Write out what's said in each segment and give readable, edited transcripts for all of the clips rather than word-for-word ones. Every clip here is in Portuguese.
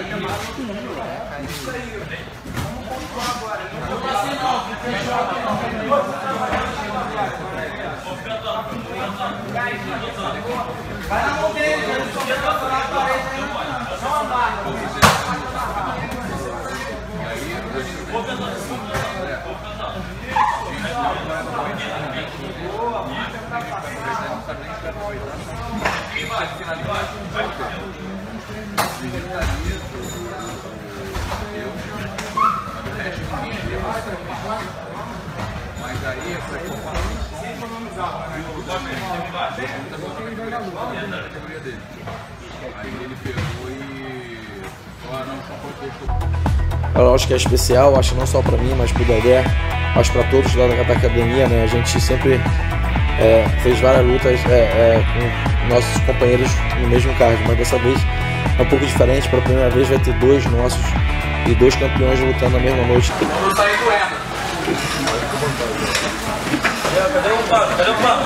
Vai na mão dele, ele só vai passar a parede aí, só andar. Mas aí é para aí ele pegou e eu acho que é especial, acho não só para mim, mas para o Dedé, acho para todos lá da academia, né? A gente sempre fez várias lutas com nossos companheiros no mesmo card, mas dessa vez é um pouco diferente. Pela primeira vez vai ter dois nossos e dois campeões lutando na mesma noite. Vamos sair doendo. Cadê o pano? Cadê o pano?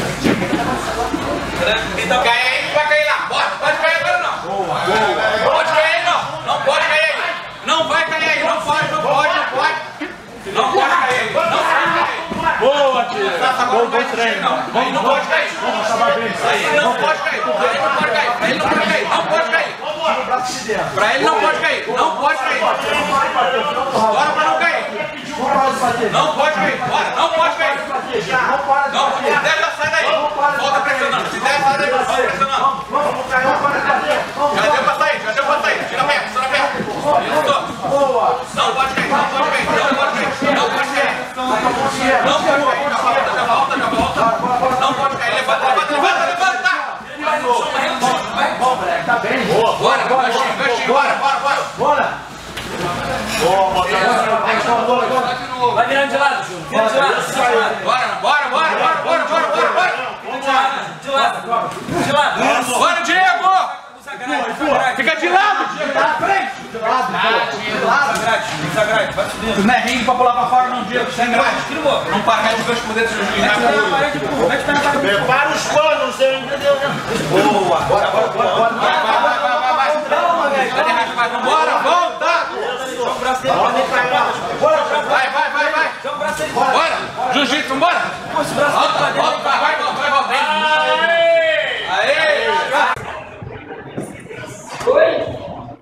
Cai aí, vai cair lá. Bora, pode cair agora não. Boa. Pode cair aí não. Não pode cair aí. Não vai cair aí. Não pode. Não pode cair. Não pode cair. Boa, tio. Bom treino. Não pode cair. Aí não pode cair. Pra ele não pode cair. Não pode cair. Pra ele não pode cair. Não pode cair. Bora pra não cair. Não pode cair. Bora. Não pode cair. Não, se der, já sai daí. Volta pressionando. Se der, sai daí. Volta pressionando. Já deu pra sair. Tira perto, tira perto. Isso. Não pode cair. Não pode cair. Não pode cair. Não pode cair. Não pode cair. Já volta. Não pode cair. Levanta. Tá bem. Boa. Bora, ganchinho. Bora. Vai virando de lado, Júnior. Vira de lado. Bora. De lado. Bora, Diego. Fica de lado, Diego. Tá na frente. De lado. Desagrade. Vai subindo. Não é ringue pra pular pra fora, não, Diego. Sem grade. Não para de ver os poderes do juiz. Prepara os panos, entendeu? Boa. Bora. Bora, volta. Joga o braço dele pra dentro. Vai. Joga o braço dele. Bora. Jiu-jitsu, vambora. Esse braço dele pra dentro. Vai, volta. Aê. Oi.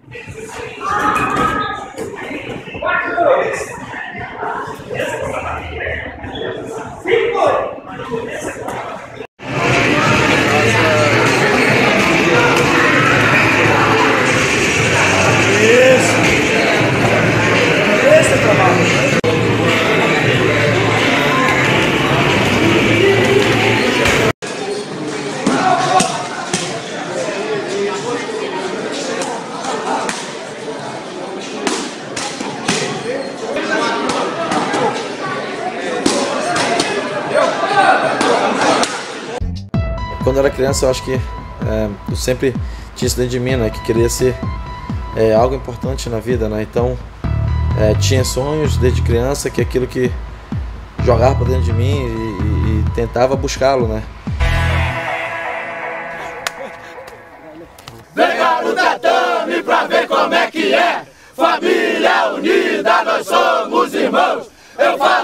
Quando eu era criança, eu acho que eu sempre tinha isso dentro de mim, né? Que queria ser algo importante na vida, né? Então, tinha sonhos desde criança, que aquilo que jogava pra dentro de mim e tentava buscá-lo, né? Venha no tatame pra ver como é que é. Família unida, nós somos irmãos. Eu faço